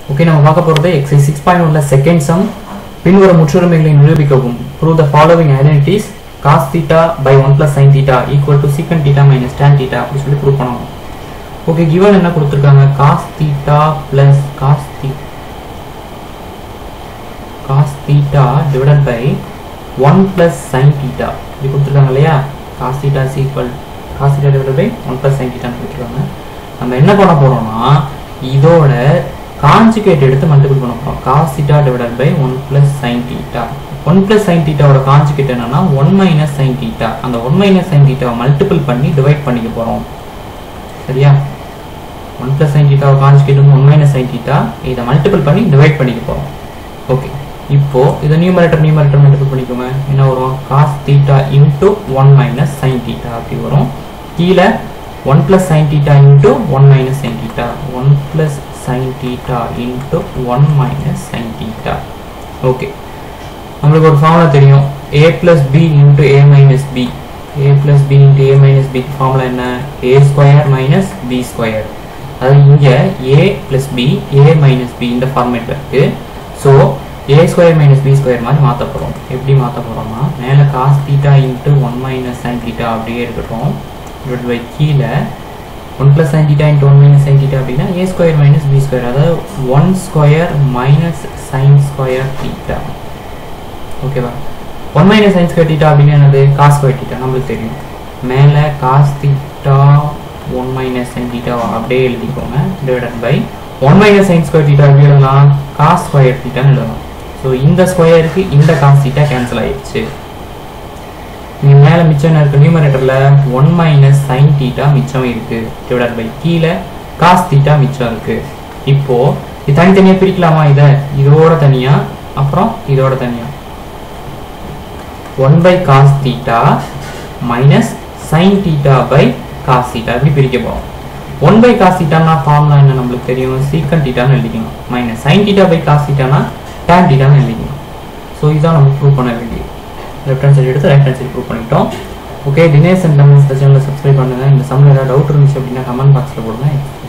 Okay, நம்ம பார்க்க போகிறது எக்ஸசைஸ் 6.1ல செகண்ட் சம். பின்வரும் முற்றுரிமைகளை நிரூபிக்கவும். Prove the following identities. Cos theta by 1 plus sin theta equal to secant theta minus tan theta அப்படி சொல்லி ப்ரூவ் பண்ணணும். ஓகே, கிவன் என்ன கொடுத்துருக்காங்க? cos theta plus cos theta divided by 1 plus sin theta இப்படி கொடுத்துருக்காங்க இல்லையா? cos theta is equal cos theta divided by 1 plus sin theta கொடுத்துருக்காங்க. நம்ம என்ன பண்ண போறோம்னா இதோட கான்ஜுகேட் எடுத்து மல்டிபிள் பண்ண போறோம். cos theta divided by 1 plus sin theta. 1 plus sin theta ஓட கான்ஜுகேட் என்னன்னா 1 minus sin theta. அந்த 1 minus sin theta மல்டிபிள் பண்ணி டிவைட் பண்ணிக்க போறோம். சரியா? 1 plus sin theta ஓட கான்ஜுகேட் 1 minus sin theta. இத மல்டிபிள் பண்ணி டிவைட் பண்ணிக்க போறோம். ஓகே, இப்போ இத நியூமரேட்டர் மல்டிபிள் பண்ணிக்கோங்க. என்ன வரும்? cos theta into 1 minus sin theta அப்படி வரும். கீழ 1 plus sin theta into 1 minus sin theta. 1 plus sin theta into 1 minus sin theta. Okay, நம்மளுக்கு ஒரு ஃபார்முலா தெரியும். a plus b into a minus b. a plus b into a minus b formula என்ன? a square minus b square. அதாவது இங்க a plus b a minus b இந்த ஃபார்மேட்ல இருக்கு. So a square minus b square மாதிரி மாற்ற போகிறோம். எப்படி மாற்ற போகிறோம்னா மேலே cos theta into 1 minus sin theta அப்படியே இருக்கட்டும். டிவைட் பை கீழே 1 plus sin theta into 1 minus sin theta அப்படின்னா a square minus b square. அதாவது 1 square minus sin square theta. ஓகேவா? 1 minus sin square theta அப்படின்னா என்னது? cos square theta நம்மளுக்கு தெரியும். மேலே cos theta 1 minus sin theta அப்படியே எழுதிக்கோங்க. Divided by 1 minus sin square theta எப்படி எழுதலாம்? cos square theta எழுதலாம். ஸோ இந்த ஸ்கொயருக்கு இந்த cos theta கேன்சல் ஆயிடுச்சு. இங்கே மேலே மிச்சம் என்ன இருக்குது? நியூமரேட்டரில் 1 minus sin theta மிச்சம் இருக்குது. டிவைடட் பை கீழே cos theta மிச்சம் இருக்குது. இப்போது இது தனித்தனியாக பிரிக்கலாமா? இதோட தனியாக அப்புறம் இதோட தனியாக 1 by cos theta minus sin theta by cos theta இப்படி பிரிக்க போகிறோம். 1 by cos theta னா ஃபார்முலா என்ன நம்மளுக்கு தெரியும்? secant theta னு எழுதிக்கணும். Minus sin theta by cos theta னா tan theta னு எழுதிக்கணும். ஸோ இதான் நம்ம ப்ரூவ் பண்ண வேண்டியது. லெஃப்ட் ஹேண்ட் சைடு எடுத்து ரைட் ஹேண்ட் சைடு ப்ரூவ் பண்ணிட்டோம். ஓகே, தினேஷ் அண்ட் தமிழ் சேனலை சப்ஸ்கிரைப் பண்ணுங்கள். இந்த சம்மில் ஏதாவது டவுட் இருந்துச்சு அப்படின்னா கமெண்ட் பாக்ஸில் போடுங்க.